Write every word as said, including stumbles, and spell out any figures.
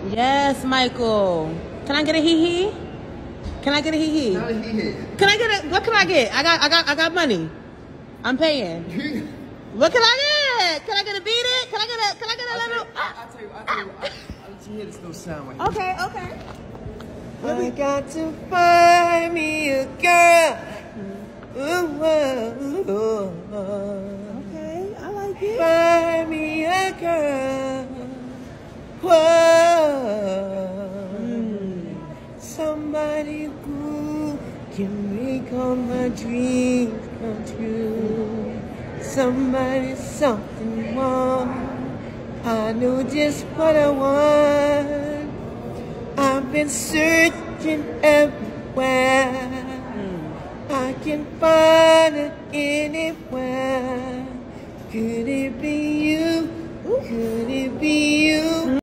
Yes, Michael. Can I get a hee hee? Can I get a hee hee? Not a hee hee. Can I get a? What can I get? I got, I got, I got money. I'm paying. What can I get? Can I get a beat it? Can I get a? Can I get a little? I'll tell you. I'll tell you. I'll let you hear this little sound right Okay, okay. I got to find me a girl. Ooh, ooh, ooh. Okay, I like it. Find me a girl. Whoa. Mm. Somebody who can make all my dreams come true. Somebody, something wrong. I know just what I want. I've been searching everywhere. Mm. I can find it anywhere. Could it be you? Could it be you?